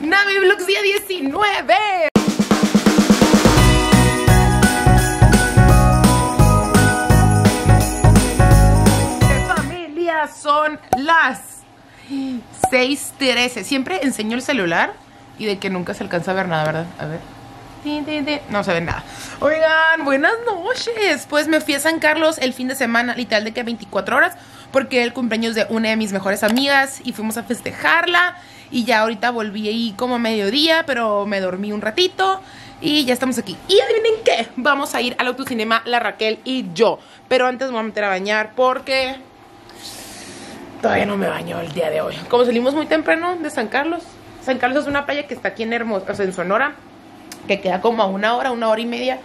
Navivlogs día 19. Familia, son las 6:13. Siempre enseño el celular y de que nunca se alcanza a ver nada, ¿verdad? A ver. No se ve nada. Oigan, buenas noches. Pues me fui a San Carlos el fin de semana, literal de que 24 horas, porque era el cumpleaños de una de mis mejores amigas y fuimos a festejarla. Y ya ahorita volví ahí como a mediodía, pero me dormí un ratito y ya estamos aquí. Y adivinen qué, vamos a ir al autocinema la Raquel y yo. Pero antes me voy a meter a bañar porque todavía no me baño el día de hoy. Como salimos muy temprano de San Carlos. San Carlos es una playa que está aquí en Hermosillo, o sea, en Sonora, que queda como a una hora y media.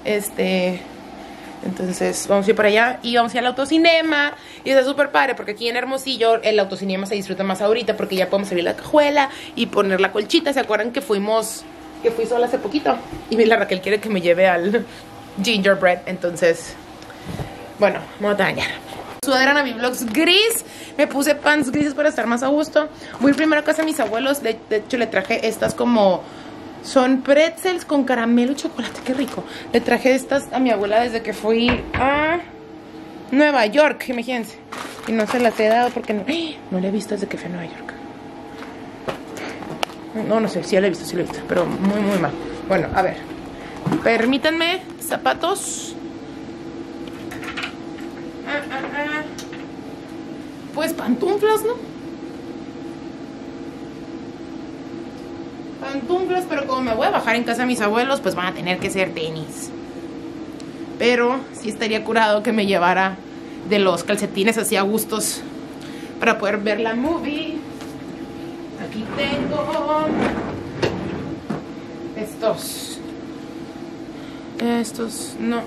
Entonces vamos a ir para allá y vamos a ir al autocinema. Y está súper padre porque aquí en Hermosillo el autocinema se disfruta más ahorita, porque ya podemos abrir la cajuela y poner la colchita. ¿Se acuerdan que fui sola hace poquito? Y la Raquel quiere que me lleve al gingerbread. Entonces, bueno, me voy a bañar. Sudadera Navivlogs gris. Me puse pants grises para estar más a gusto. Voy primero a casa de mis abuelos. De hecho le traje estas como... son pretzels con caramelo y chocolate, qué rico. Le traje estas a mi abuela desde que fui a Nueva York, imagínense. Y no se las he dado porque no la he visto desde que fui a Nueva York. No sé, sí la he visto, pero muy, muy mal. Bueno, a ver. Permítanme, zapatos. Pues pantuflas, ¿no? Pantuflas, pero como me voy a bajar en casa de mis abuelos, pues van a tener que ser tenis. Pero sí estaría curado que me llevara de los calcetines así a gustos para poder ver la movie. Aquí tengo estos, no.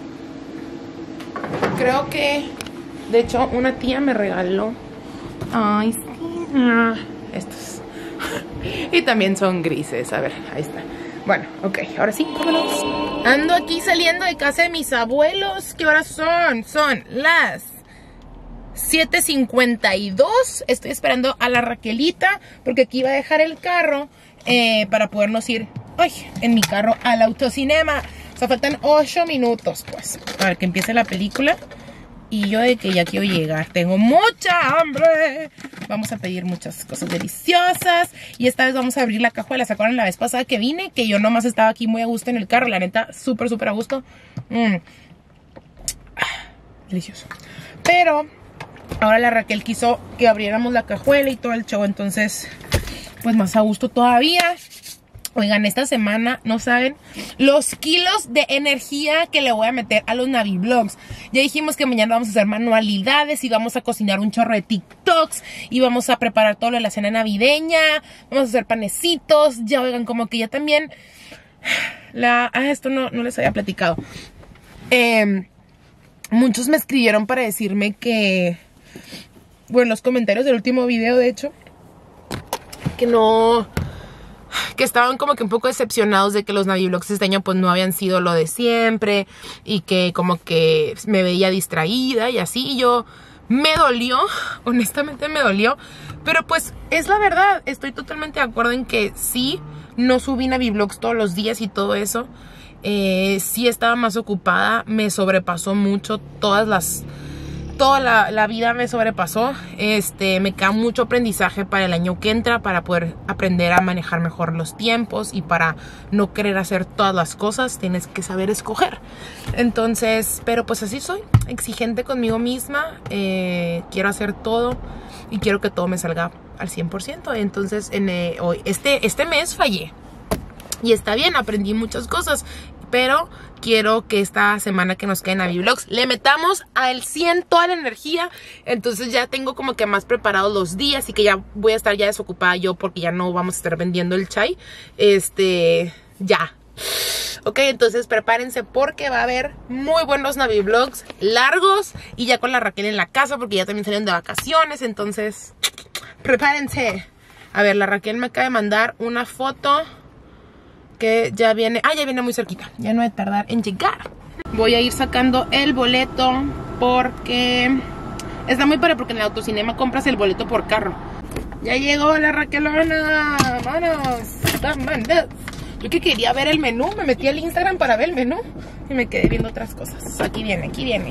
Creo que, de hecho, una tía me regaló, ay, sí, estos. Y también son grises, a ver, ahí está. Bueno, ok, ahora sí, vámonos. Ando aquí saliendo de casa de mis abuelos. ¿Qué horas son? Son las 7:52. Estoy esperando a la Raquelita porque aquí iba a dejar el carro para podernos ir en mi carro al autocinema. O sea, faltan 8 minutos, pues, para que empiece la película. Y yo de que ya quiero llegar, tengo mucha hambre. Vamos a pedir muchas cosas deliciosas. Y esta vez vamos a abrir la cajuela. ¿Se acuerdan la vez pasada que vine? Que yo nomás estaba aquí muy a gusto en el carro. La neta, súper, súper a gusto. Delicioso. Pero ahora la Raquel quiso que abriéramos la cajuela y todo el show. Entonces, pues más a gusto todavía. Oigan, esta semana, no saben los kilos de energía que le voy a meter a los Navivlogs. Ya dijimos que mañana vamos a hacer manualidades y vamos a cocinar un chorro de TikToks y vamos a preparar todo lo de la cena navideña. Vamos a hacer panecitos. Ya, oigan, como que ya también... esto no les había platicado. Muchos me escribieron para decirme que... bueno, los comentarios del último video, de hecho, que estaban como que un poco decepcionados de que los Navivlogs este año pues no habían sido lo de siempre y que como que me veía distraída y así. Y yo, me dolió, honestamente me dolió, pero pues es la verdad. Estoy totalmente de acuerdo en que sí, no subí Navivlogs todos los días y todo eso. Sí estaba más ocupada, me sobrepasó mucho toda la vida me sobrepasó. Me queda mucho aprendizaje para el año que entra, para poder aprender a manejar mejor los tiempos y para no querer hacer todas las cosas. Tienes que saber escoger. Entonces, pero pues así soy, exigente conmigo misma. Quiero hacer todo y quiero que todo me salga al 100%. Entonces, hoy, este mes fallé y está bien, aprendí muchas cosas, pero quiero que esta semana que nos quede en Navivlogs le metamos al 100 toda la energía. Entonces ya tengo como que más preparados los días y que ya voy a estar ya desocupada yo porque ya no vamos a estar vendiendo el chai. Ya. Ok, entonces prepárense porque va a haber muy buenos Navivlogs largos y ya con la Raquel en la casa porque ya también salieron de vacaciones. Entonces, prepárense. A ver, la Raquel me acaba de mandar una foto que ya viene, ya viene muy cerquita, ya no debe tardar en llegar. Voy a ir sacando el boleto porque está muy padre, porque en el autocinema compras el boleto por carro. Ya llegó la Raquelona. Vámonos. Yo que quería ver el menú, me metí al Instagram para ver el menú y me quedé viendo otras cosas. Aquí viene.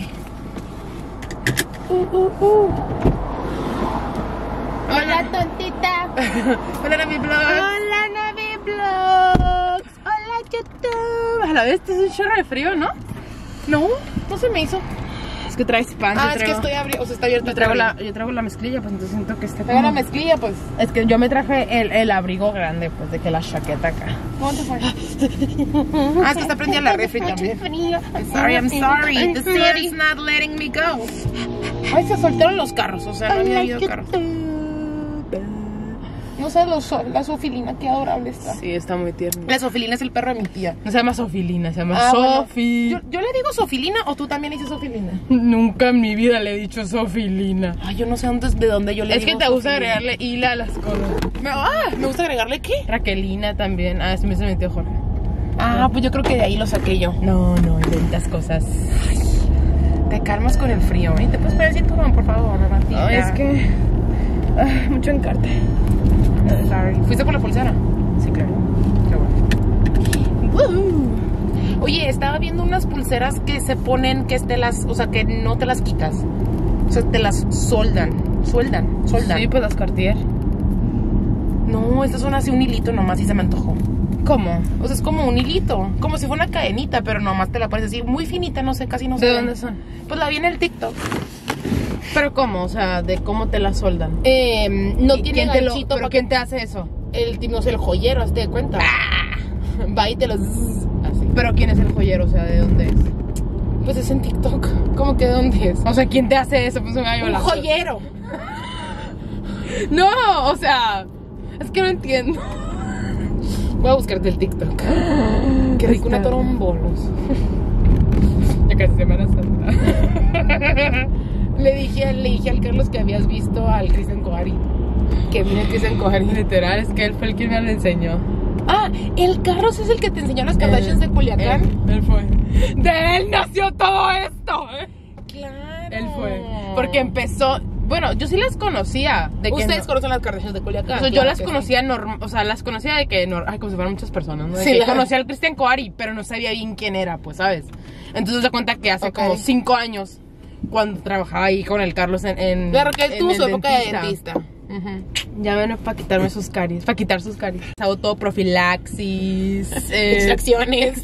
Hola, tontita. Hola, Navi Vlogs. Hola, Navi Vlogs. Hola, YouTube. A la vez, este es un chorro de frío, ¿no? No se me hizo. Es que traes pan. Es que estoy abriendo, o sea, está abierto. Yo traigo la mezclilla, pues entonces siento que está. Traigo la mezclilla, pues. Es que yo me traje el abrigo grande, pues, de que la chaqueta acá. ¿Cómo te fue? Es que está prendida la refri también. I'm sorry. The city's not letting me go. Ay, se soltaron los carros, o sea, no había habido carros. No sé, la Sofilina, qué adorable está. Sí, está muy tierno. La Sofilina es el perro de mi tía. No se llama Sofilina, se llama Sofi. Bueno, yo le digo Sofilina o tú también dices Sofilina. Nunca en mi vida le he dicho Sofilina. Ay, yo no sé de dónde yo le digo. Es que te gusta agregarle hila a las cosas. ¿Me gusta agregarle qué? Raquelina también. Se me metió Jorge. Pues yo creo que de ahí lo saqué yo. No, inventas cosas. Te calmas con el frío, ¿eh? ¿Te puedes poner el cinturón, por favor, Matita? No, es que... mucho encarte. Sorry. ¿Fuiste por la pulsera? Sí, claro. Qué bueno. Oye, estaba viendo unas pulseras que se ponen, que o sea, que no te las quitas. O sea, te las soldan. Sí, pues las Cartier. No, estas son así un hilito nomás y se me antojó. ¿Cómo? O sea, es como un hilito, como si fuera una cadenita, pero nomás te la pones así, muy finita, no sé, casi no sé. ¿De dónde son? Pues la vi en el TikTok. ¿Pero cómo? O sea, ¿de cómo te la soldan? No tiene ganchito. ¿Pero quién te hace eso? No sé, el joyero, hazte de cuenta. Va y te los... así. ¿Pero quién es el joyero? O sea, ¿de dónde es? Pues es en TikTok. ¿Cómo que de dónde es? O sea, ¿quién te hace eso? Pues un joyero. No, o sea, es que no entiendo. Voy a buscarte el TikTok. Qué rico una torombolos. Ya casi Semana Santa. Le dije al Carlos que habías visto al Cristian Coari. Que vino el Cristian Coari. Literal, es que él fue el que me lo enseñó. El Carlos es el que te enseñó las Kardashians de Culiacán. Él fue. De él nació todo esto. Claro. Él fue. Porque empezó. Bueno, yo sí las conocía. Ustedes conocen las Kardashians de Culiacán. O sea, yo las conocía o sea, las conocía de que como si fueran muchas personas, ¿no? Sí, conocía al Cristian Coari, pero no sabía bien quién era, pues, ¿sabes? Entonces se cuenta que hace como 5 años, cuando trabajaba ahí con el Carlos Claro que él tuvo su época de dentista. Ya ven, para quitarme sus caries, para quitar sus caries. Hago todo profilaxis, extracciones.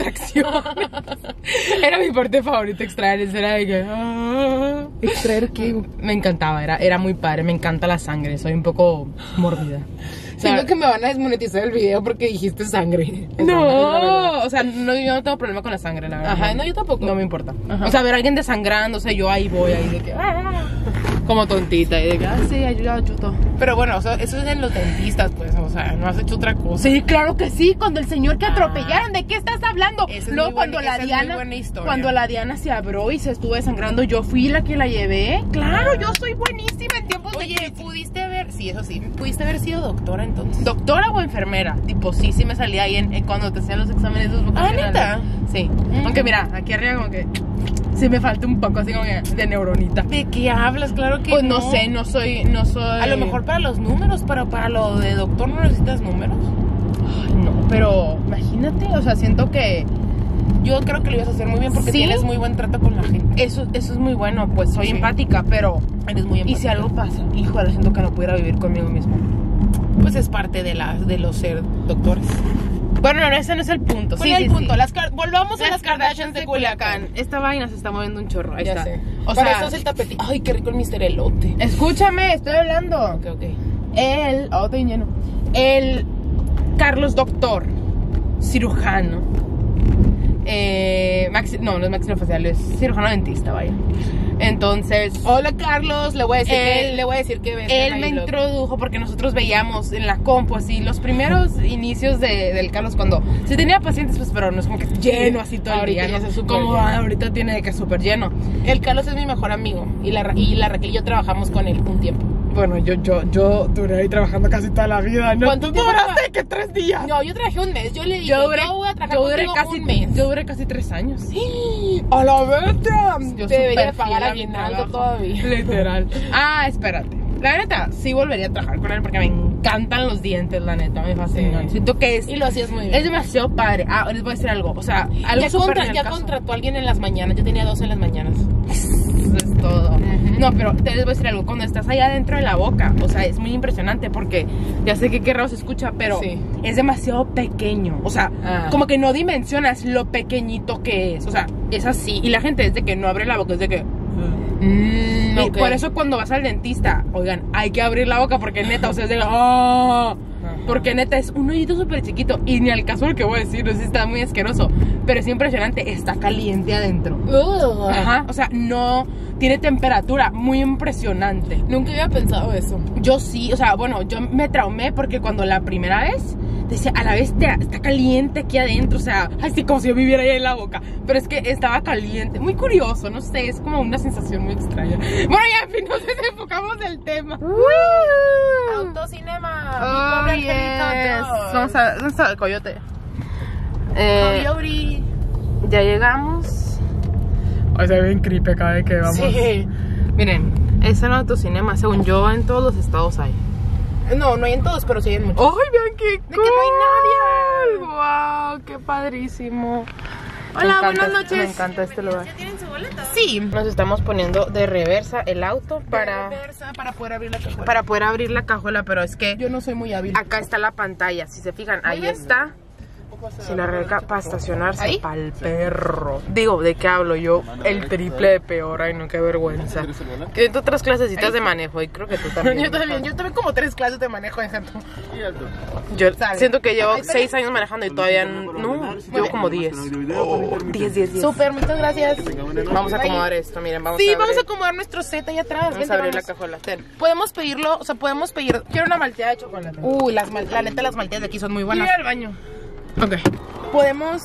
Era mi parte favorita, extraer. Era de que ¿extraer qué? Me encantaba, era muy padre. Me encanta la sangre, soy un poco mórbida. Siento que me van a desmonetizar el video porque dijiste sangre. No, o sea, yo no tengo problema con la sangre, la verdad. No, yo tampoco. No me importa. O sea, ver a alguien desangrando, o sea, yo ahí voy, ahí de que... como tontita, y de que, sí, ayuda, chuto. Pero bueno, o sea, eso es en los dentistas, pues, o sea, no has hecho otra cosa. Sí, claro que sí, cuando el señor que atropellaron, ¿de qué estás hablando? Luego cuando la Diana se abrió y se estuvo desangrando, yo fui la que la llevé. Claro, yo soy buenísima en tiempos de... Oye, pudiste haber sido doctora entonces. ¿Doctora o enfermera? Tipo, sí me salía ahí cuando te hacían los exámenes esos vocacionales. ¿Neta? Sí. Aunque mira, aquí arriba como que sí me falta un poco así como que de neuronita. ¿De qué hablas? Claro que pues no sé, no soy... A lo mejor para los números, pero para lo de doctor no necesitas números. Ay, no, pero imagínate, o sea, siento que... Yo creo que lo ibas a hacer muy bien porque tienes muy buen trato con la gente. Eso es muy bueno, pues soy empática, pero... Eres muy empática. ¿Y si algo pasa? Híjole, siento que no pudiera vivir conmigo mismo. Pues es parte de los ser doctores. Bueno, no, ese no es el punto. ¿Cuál es el punto? Volvamos a las Kardashians de Culiacán. Esta vaina se está moviendo un chorro. Ahí ya está. Sé. O sea, eso es el tapetito. Ay, qué rico el Mr. Elote. Escúchame, estoy hablando. Ok. Estoy lleno. El Carlos doctor, cirujano. No es maxilofacial, es cirujano dentista, vaya. Entonces, hola Carlos, le voy a decir que ves. Él me introdujo porque nosotros veíamos en la compu así los primeros inicios del Carlos cuando sí tenía pacientes, pues, pero no es como que lleno así todo el día, ¿no? Como ahorita tiene de que súper lleno. El Carlos es mi mejor amigo y la Raquel y yo trabajamos con él un tiempo. Bueno, yo duré ahí trabajando casi toda la vida. ¿No? ¿Cuánto tiempo duraste? ¿Que 3 días? No, yo trabajé un mes. Yo le dije, yo voy a trabajar un mes. Yo duré casi 3 años. Sí. A la verga. Yo te debería pagar aguinaldo todavía. Literal. Espérate. La neta, sí volvería a trabajar con él porque me encantan los dientes, la neta, me fascinan. Siento que es... Y lo hacías muy bien. Es demasiado padre. Ah, les voy a decir algo, o sea, algo Ya contrató a alguien en las mañanas, yo tenía 2 en las mañanas. Eso es todo. No, pero te les voy a decir algo, cuando estás allá dentro de la boca, o sea, es muy impresionante porque ya sé que qué raro se escucha, pero es demasiado pequeño. O sea, como que no dimensionas lo pequeñito que es. O sea, es así. Y la gente es de que no abre la boca, es de que... Y por eso cuando vas al dentista, oigan, hay que abrir la boca porque neta, o sea, es de... porque neta es un hoyito súper chiquito. Y ni al caso lo que voy a decir, no sé si está muy asqueroso, pero es impresionante, está caliente adentro. Ajá, o sea, no tiene temperatura, muy impresionante. Nunca había pensado eso. Yo sí, o sea, bueno, yo me traumé porque cuando la primera vez decía, a la vez está caliente aquí adentro, o sea, así como si yo viviera ahí en la boca, pero es que estaba caliente, muy curioso, no sé, es como una sensación muy extraña. Bueno, ya, en fin, nos desenfocamos del tema. Autocinema. Oh, yes. Vamos a Coyote. Coyote. Ya llegamos. Ay, se ve bien creepy cada vez que vamos. Sí. Miren, es el autocinema, según yo, en todos los estados hay. No, no hay en todos, pero sí hay en muchos. ¡Ay, vean qué cool! De que no hay ¡Wow! nadie. ¡Qué padrísimo! Hola, buenas noches. Me encanta este lugar. ¿Ya tienen su boleta? Sí. Nos estamos poniendo de reversa el auto para poder abrir la cajuela. Para poder abrir la cajuela, pero es que yo no soy muy hábil. acá está la pantalla, si se fijan, ahí está. Si la reca para estacionarse, pa'l perro. Digo, ¿de qué hablo yo? El triple de peor, ay no, qué vergüenza. Que tú otras clasecitas de manejo y creo que tú también. Yo también, yo tomé como 3 clases de manejo en Janto. Yo siento que llevo 6 años manejando y todavía no, llevo como 10. 10. Súper, muchas gracias. Vamos a acomodar esto, miren, vamos a vamos a acomodar nuestro set ahí atrás. Vamos a abrir la cajuela. Podemos pedirlo, o sea, podemos pedir. Quiero una malteada de chocolate. Uy, la neta, las malteadas de aquí son muy buenas. Ir al baño. Ok. Podemos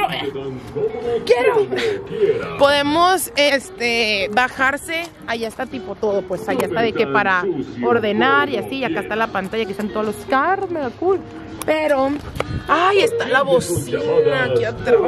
podemos bajarse. Allá está tipo todo, pues allá está de que para ordenar y así. Y acá está la pantalla, aquí están todos los carros, mega cool. Pero ay, está la bocina aquí atrás.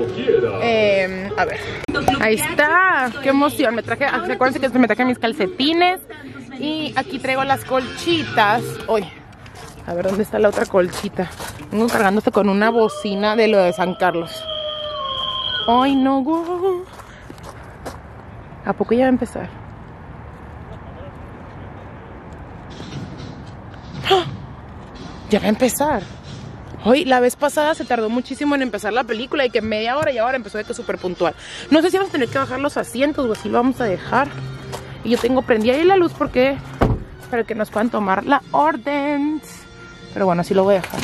A ver, ahí está. Qué emoción. Me traje, acuérdense que me traje mis calcetines. Y aquí traigo las colchitas. Oye, a ver, ¿dónde está la otra colchita? Vengo cargándose con una bocina de lo de San Carlos. Ay, no, wow. ¿A poco ya va a empezar? ¡Ah! Ya va a empezar. Hoy, la vez pasada se tardó muchísimo en empezar la película y que media hora y ahora empezó de que súper puntual. No sé si vamos a tener que bajar los asientos o así lo vamos a dejar. Y yo tengo prendida ahí la luz porque para que nos puedan tomar la orden. Pero bueno, así lo voy a dejar.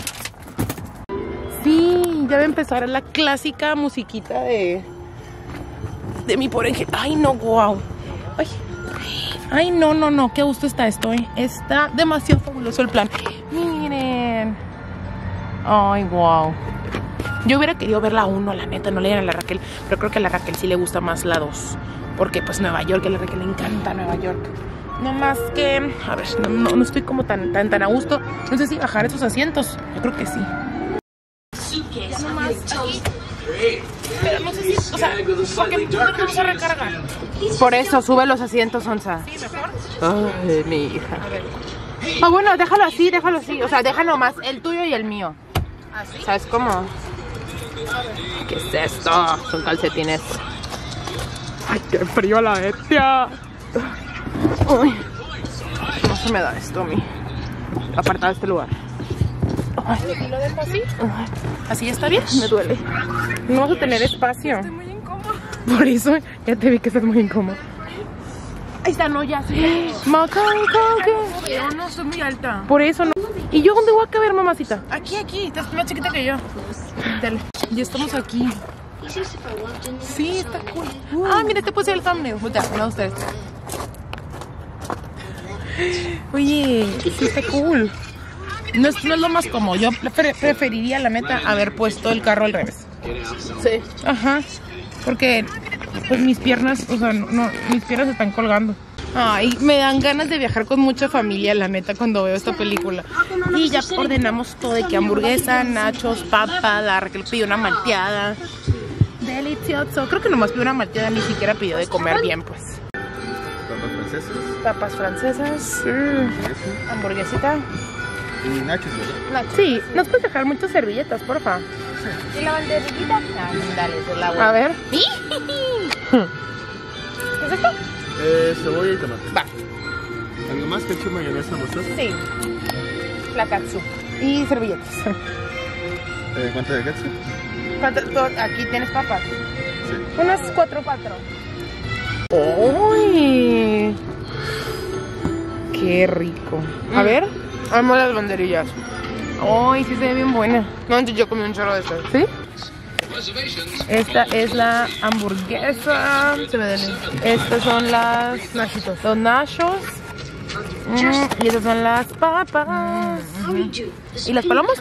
Sí, ya va a empezar la clásica musiquita de mi pobre ángel. Ay, no, wow. Ay, no, qué gusto está esto, Está demasiado fabuloso el plan. Miren. Ay, wow. Yo hubiera querido ver la 1, la neta, no le dieron a la Raquel. Pero creo que a la Raquel sí le gusta más la 2. Porque pues Nueva York, a la Raquel le encanta Nueva York. No más que, a ver, no estoy como tan a gusto. No sé si bajar esos asientos. Yo creo que sí. Ya nomás aquí. Pero no sé si, o sea, porque no vamos a recargar. Por eso, sube los asientos, Onza. Sí, mejor. Ay, mi hija. A ver. Ah, bueno, déjalo así. O sea, deja nomás el tuyo y el mío. ¿Así? ¿Sabes cómo? ¿Qué es esto? Son calcetines. Ay, qué frío la bestia. Uy, no se me da esto a mí. Apartado de este lugar. ¿Y lo dejo así? ¿Así está bien? Me duele. No vas a tener espacio. Estoy muy incómoda. Por eso ya te vi que estás muy incómodo. Ahí está, no, ya sí. Pero no, estoy muy alta. Por eso no. ¿Y yo dónde voy a caber, mamacita? Aquí, estás más chiquita que yo. Dale. Ya estamos aquí. Sí, está cool. Ah, mira, este puede ser el thumbnail. No, ustedes. Oye, sí está cool. No es lo más cómodo. Yo preferiría, la neta, haber puesto el carro al revés. Sí. Ajá. Porque pues mis piernas, o sea, no, mis piernas están colgando. Ay, me dan ganas de viajar con mucha familia, la neta, cuando veo esta película. Y ya ordenamos todo, de que hamburguesa, nachos, papa, la Raquel pidió una malteada. Delicioso. Creo que nomás pidió una malteada, ni siquiera pidió de comer bien, pues. Papas francesas. Papas francesas. Hamburguesita. Y nachos, ¿verdad? Sí, ¿nos puedes dejar muchas servilletas, porfa? ¿Y la banderillita? Dale, esa es la buena. A ver. ¿qué es esto? Cebolla y tomate. Va. ¿Algo más? ¿Ketchup, mayonesa, mostaza? Sí. La katsu. Y servilletas. ¿Cuánto de ketchup? Aquí tienes papas. Sí. Unas 4. ¡Uy! ¡Qué rico! A ver. Amo las banderillas. ¡Ay, sí se ve bien buena! No, yo comí un chorro de esto. ¿Sí? Esta es la hamburguesa. Se me delicia. Estas son los nachos. Y esas son las papas. ¿Y las palomas?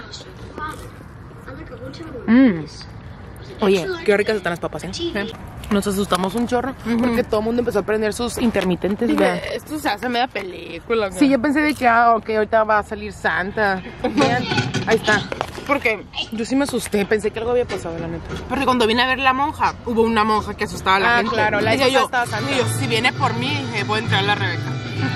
Oye, qué ricas están las papas, ¿eh? Nos asustamos un chorro porque todo el mundo empezó a prender sus intermitentes. Dije, esto se hace media película. Sí, yo pensé de que, ok, ahorita va a salir Santa. Vean, ahí está. Porque Yo sí me asusté, pensé que algo había pasado, la neta. Porque cuando vine a ver la monja, hubo una monja que asustaba a la gente. Claro, la Dije yo, estaba Santa. y yo, si viene por mí, dije, voy a entrar a la Rebeca.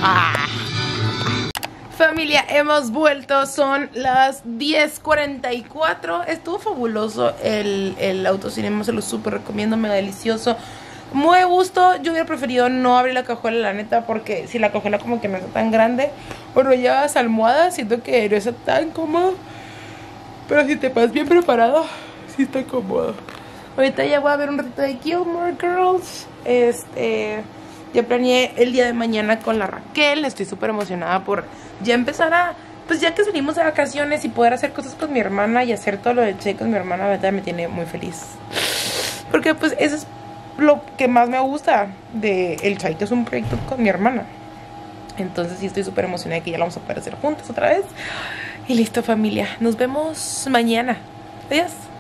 Familia, hemos vuelto, son las 10:44. Estuvo fabuloso el autocinema, se lo súper recomiendo, mega delicioso. Muy a gusto, yo hubiera preferido no abrir la cajuela, la neta, porque si la cajuela como que no está tan grande, o no llevas almohadas, siento que no está tan cómodo. Pero si te vas bien preparado, sí está cómodo. Ahorita ya voy a ver un ratito de Gilmore Girls. Ya planeé el día de mañana con la Raquel. Estoy súper emocionada por ya empezar a... Pues ya que salimos de vacaciones y poder hacer cosas con mi hermana y hacer todo lo de Che con mi hermana, la verdad me tiene muy feliz. Porque pues eso es lo que más me gusta de El Chaito, es un proyecto con mi hermana. Entonces sí estoy súper emocionada de que ya lo vamos a poder hacer juntas otra vez. Y listo, familia, nos vemos mañana. Adiós.